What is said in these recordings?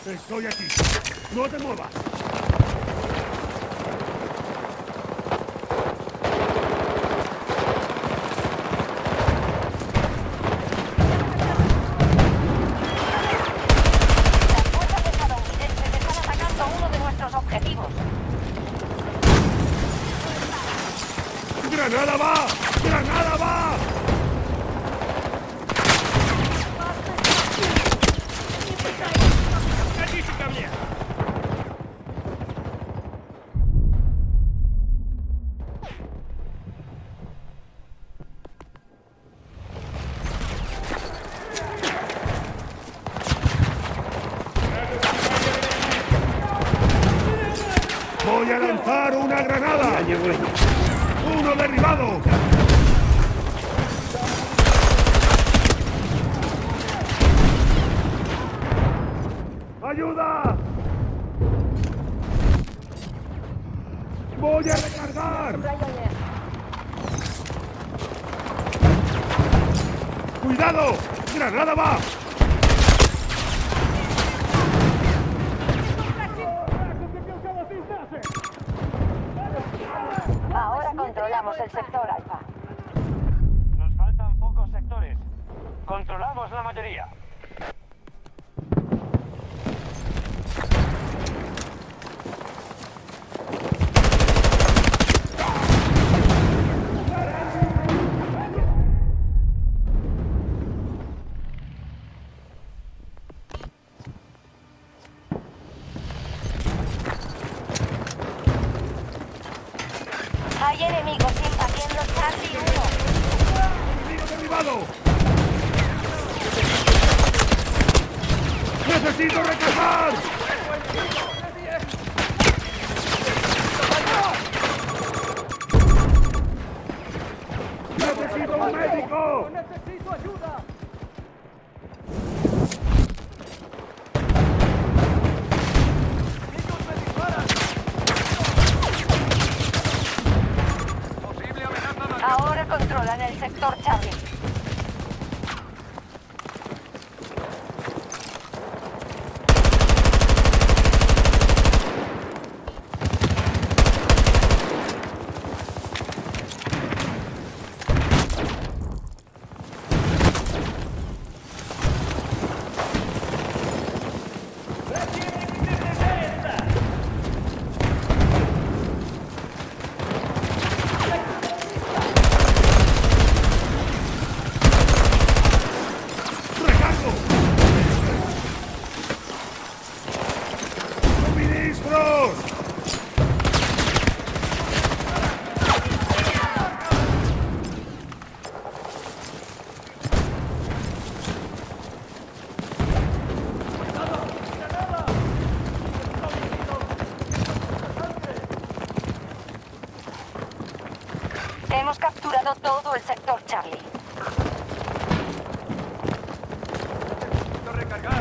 Estoy aquí. No te muevas. Las fuerzas estadounidenses están atacando a uno de nuestros objetivos. ¡Granada va! ¡Granada va! ¡Voy a lanzar una granada! ¡Uno derribado! ¡Ayuda! ¡Voy a recargar! ¡Cuidado! ¡Granada va! Ahora controlamos el sector Alfa. Nos faltan pocos sectores. Controlamos la mayoría. Hay enemigos invadiendo Charlie 1. ¡Enemigo derribado! ¡Necesito recargar! ¡Necesito un médico! ¡Necesito ayuda! ¡Enemigos me disparan! ¡Posible amenaza de... Ahora controlan el sector Charlie. ¡Recargo! ¡Suministros! Hemos capturado todo el sector Charlie. ¡Necesito recargar!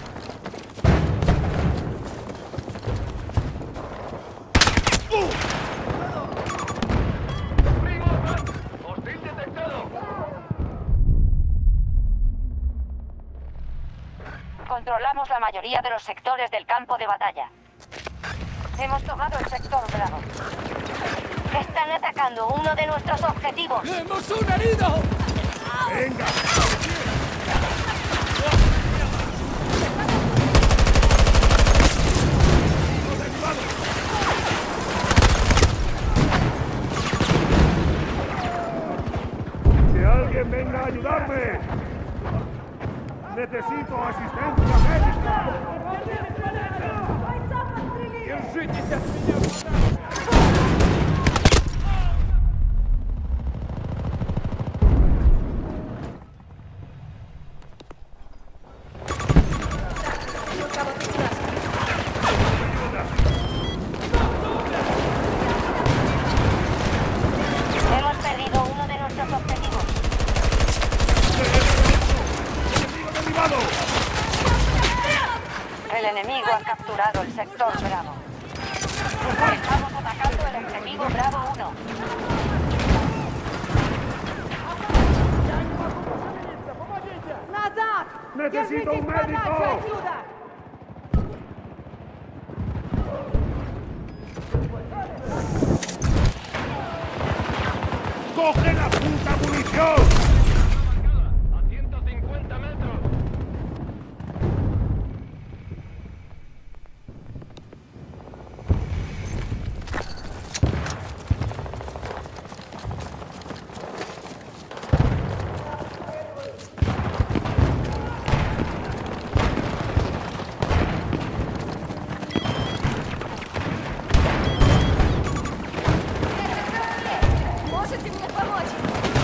¡Hostil detectado! Controlamos la mayoría de los sectores del campo de batalla. Hemos tomado el sector Bravo. Están atacando uno de nuestros objetivos. ¡Tenemos un herido! ¡Venga! ¡Que alguien venga a ayudarme! ¡Necesito asistencia médica! Держитесь от меня, подальше! Hemos perdido uno de nuestros objetivos. ¡Enemigo derribado! El enemigo ha capturado el sector Bravo. Estamos atacando el objetivo Bravo 1. Назад! ¡Necesito un Держитесь подальше médico! отсюда! ¡Coge la puta munición! A 150 metros. Можете мне помочь?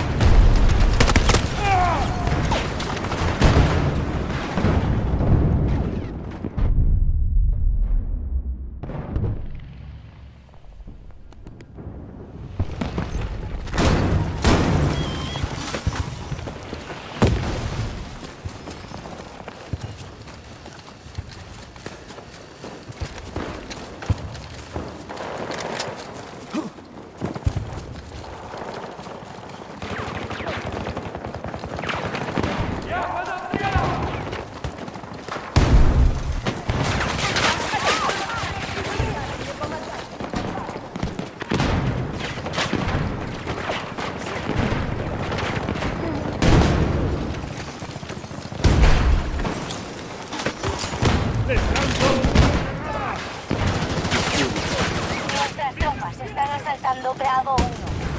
¡Les lanzo una granada! Nuestras tropas están asaltando Bravo 1.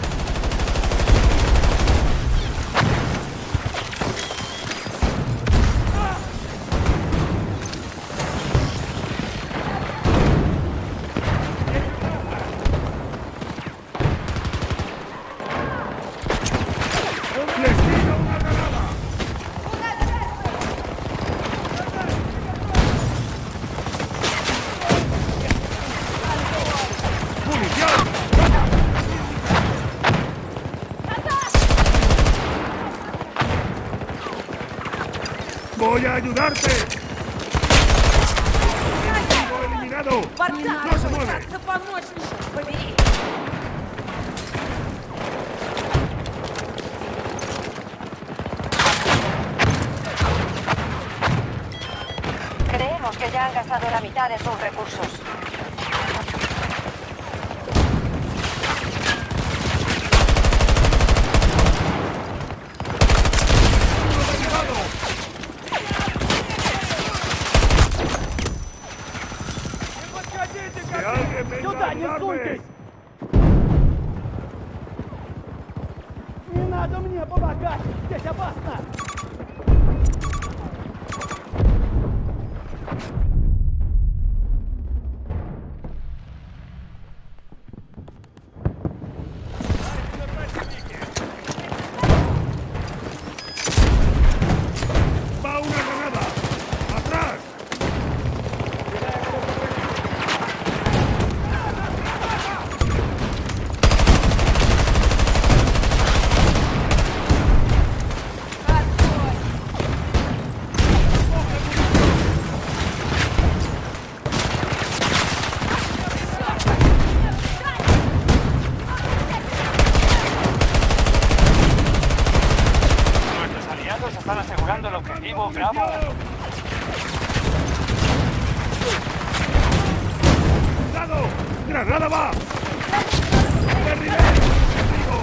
¡Les tiro una granada! ¡Munición! ¡Voy a ayudarte! ¡Enemigo eliminado! ¡No se mueve! Побери! Creemos que ya han gastado la mitad de sus recursos. ¡Que alguien venga a ayudarme! Не надо мне помогать! Здесь опасно! ¡Va una granada! ¡Atrás! Nuestros aliados están asegurando el objetivo Bravo. ¡Cuidado! ¡Granada va! ¡Derribé! ¡Enemigo!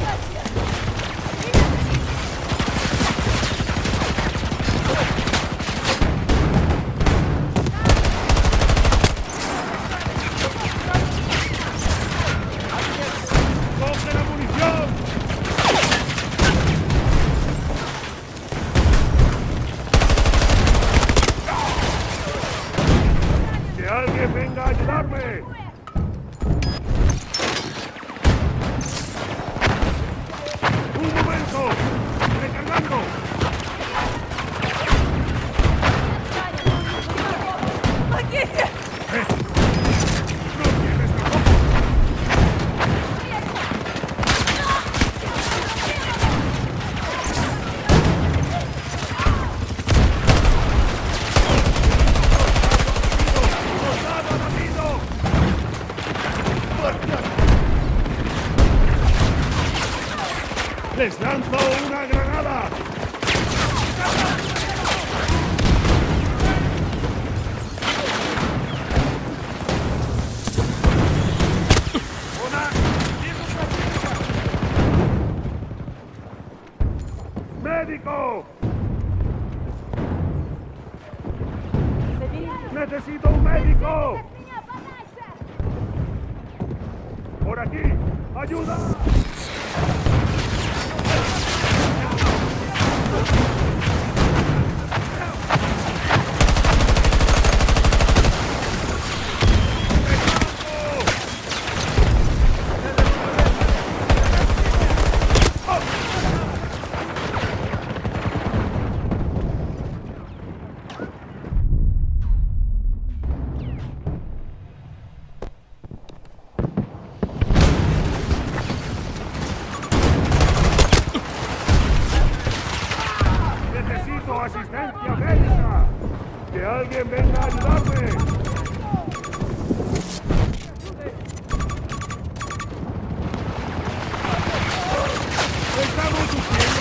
¡Coge la munición! ¡Que alguien venga a ayudarme! ¡Un momento! ¡Recargando! Помогите! ¡No tienes razón! ¡Soldado abatido! ¡Les lanzo una granada! ¡Necesito un médico! ¡Por aquí! ¡Ayuda! ¡Necesito asistencia médica! ¡Que alguien venga a ayudarme! ¡Estamos sufriendo!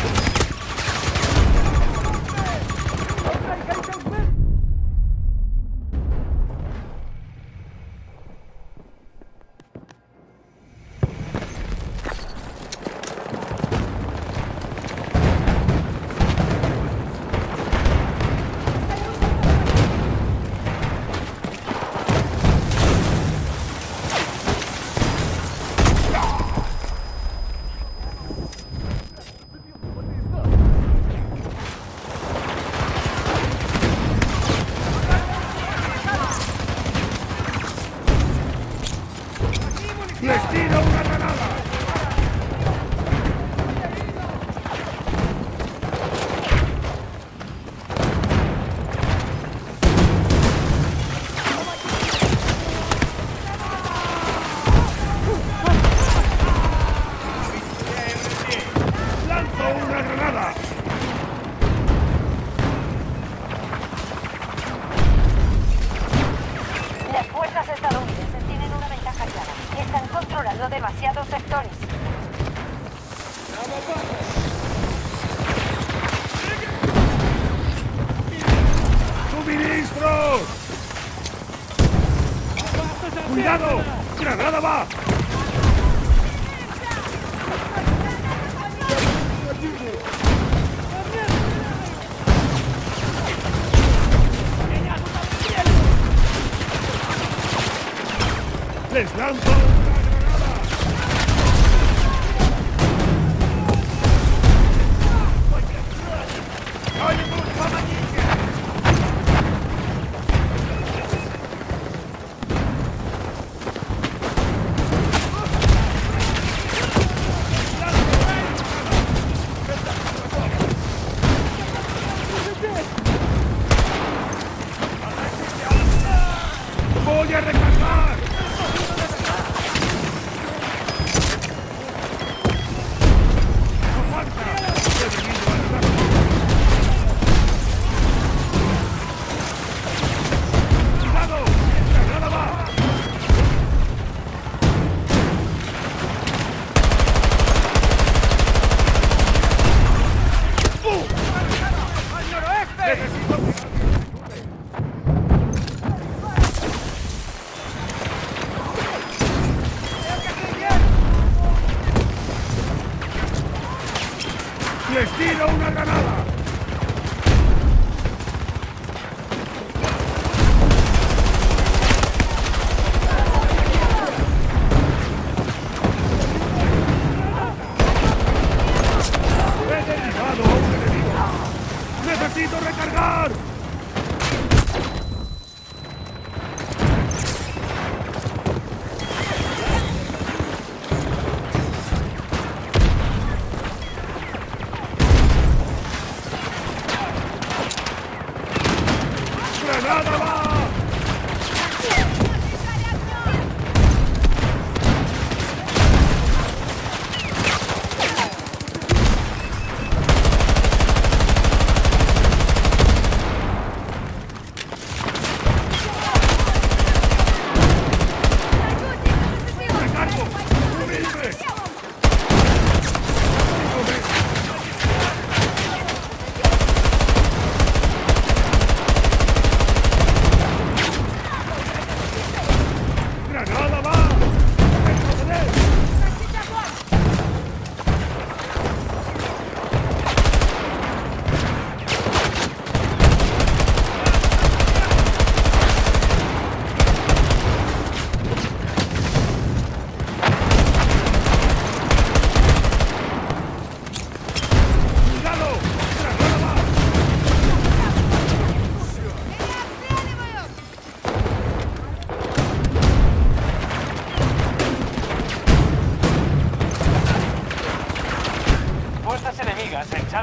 ¡Les tiro una granada! ¡Lanzo una granada! Las fuerzas estadounidenses tienen una ventaja clara. Están controlando demasiados sectores. ¡Suministros! ¡Cuidado! ¡Granada va! ¡Les lanzo una granada! ¡Voy a recargar! ¡Cuidado! ¡Granada va! ¡Al noroeste! ¡Necesito! ¡Les tiro una granada! ¡He derribado a un enemigo! ¡Necesito recargar! ¡Granada va! ¡Recargo! ¡Cubrirme!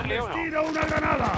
Charlie 1. ¡Tira una granada!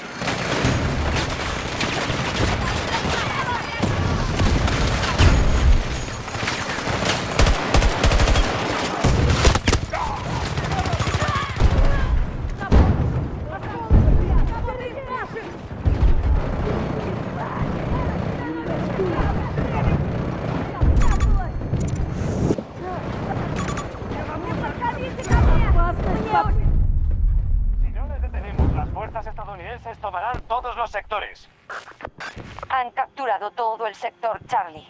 Si no les detenemos, las fuerzas estadounidenses tomarán todos los sectores. Han capturado todo el sector Charlie.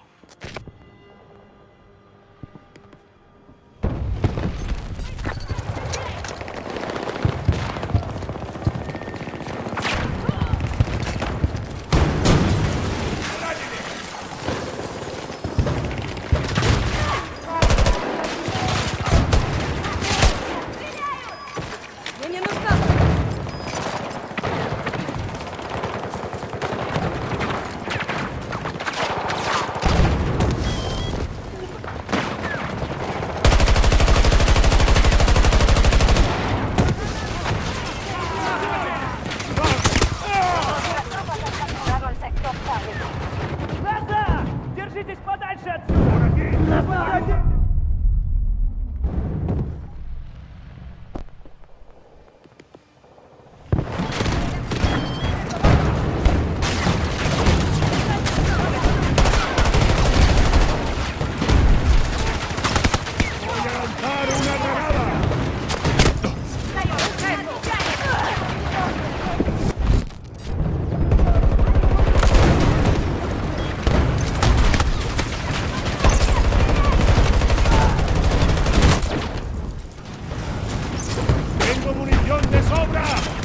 Назад! Держитесь подальше отсюда! Назад! ¡Voy a lanzar una granada! ¡Tengo munición de sobra!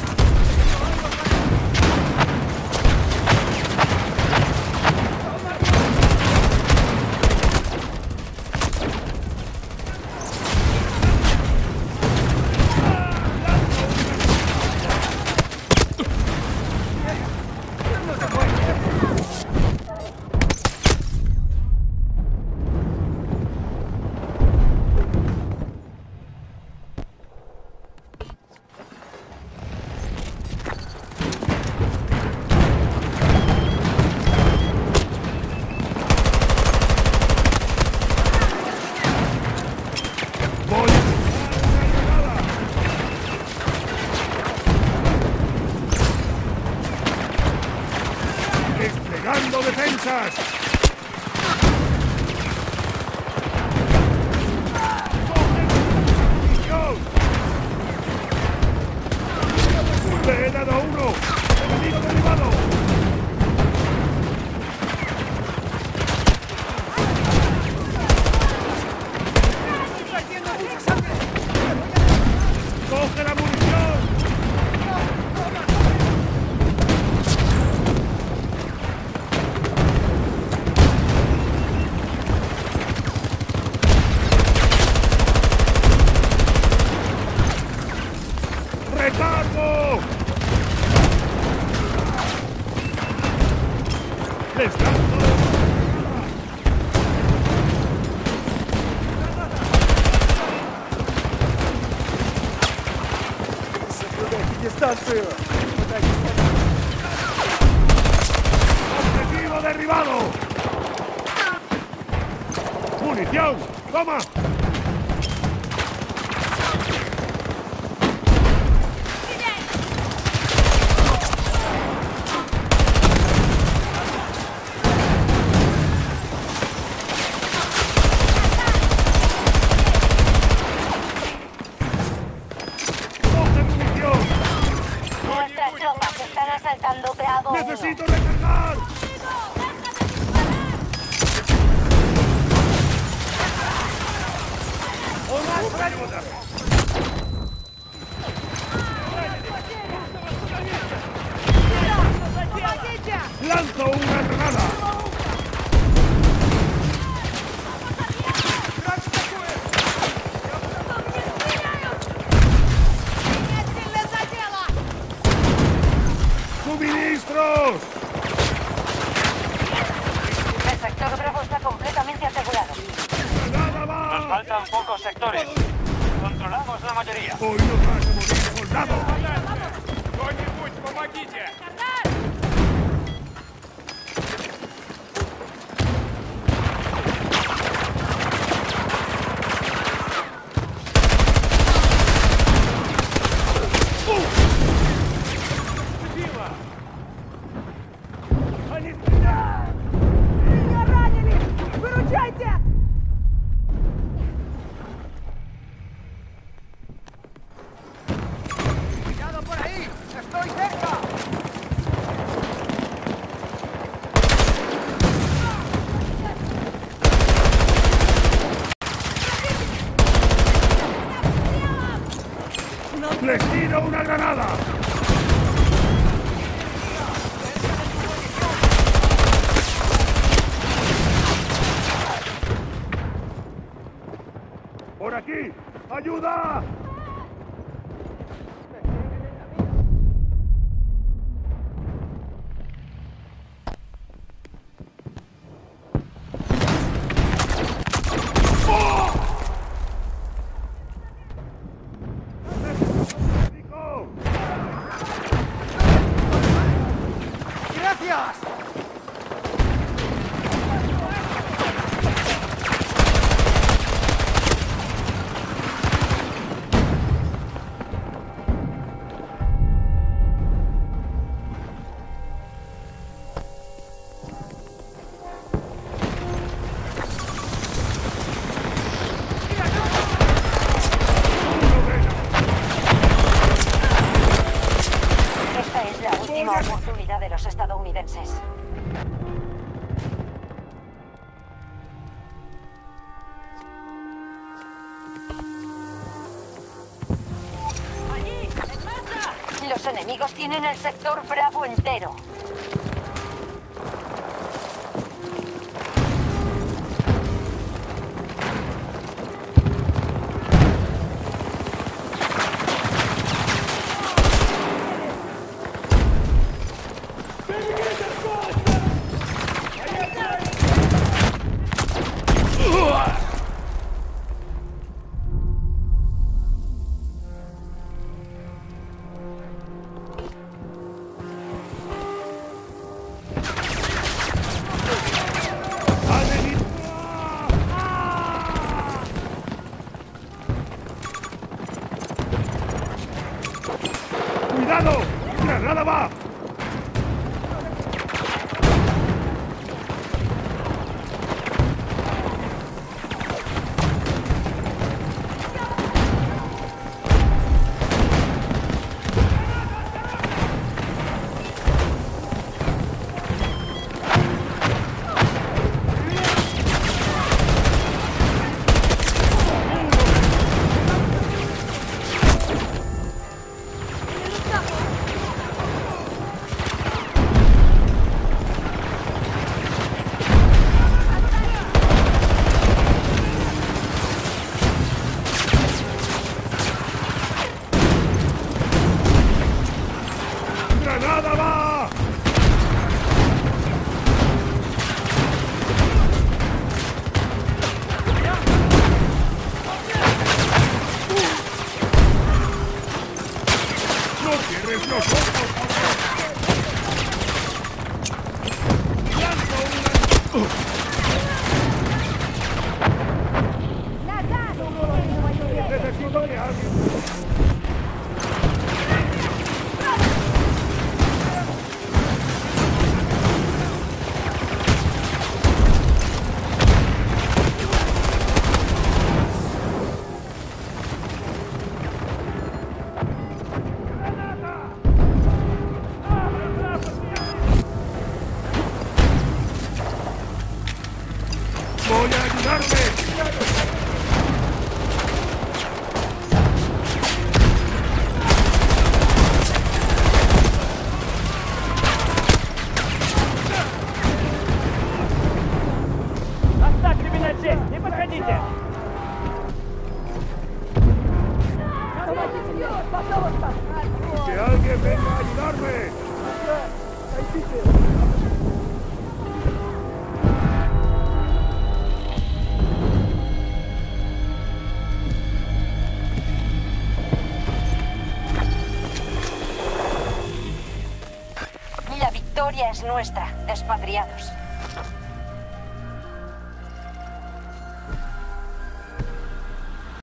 ¡Voy a lanzar una granada! ¡Desplegando defensas! ¡Munición! ¡Le he dado a uno! ¡Enemigo derribado! ¡Coge la munición! ¡Retardo! ¡Les lanzo! Дистанцию! ¡Objetivo derribado! ¡Munición! ¡Toma! ¡Coge munición! Nuestras tropas están asaltando Bravo 1. ¡Necesito recargar! ¡Lanzo una granada! ¡Suministros! El sector Bravo está completamente asegurado. ¡Granada va! Nos faltan pocos sectores. Controlamos la mayoría. ¡Hoy no vas a morir, soldado! Подходите! Они стреляют! Меня ранили! Выручайте! ¡Cuidado por ahí! ¡Estoy cerca! ¡Les tiro una granada! ¡Por aquí! ¡Ayuda! ¡Oh! ¡Médico! ¡Gracias! Esta es la última oportunidad de los estadounidenses. ¡Allí! ¡En marcha! Los enemigos tienen el sector Bravo entero. ¡Cuidado! ¡Granada va! ¡Granada va! ¡No cierres los ojos! ¡Lanzo una! Necesito que alguien... ¡Voy a ayudarte! Оставьте меня здесь! Не подходите! ¡Que alguien venga a ayudarme! victoria es nuestra, expatriados.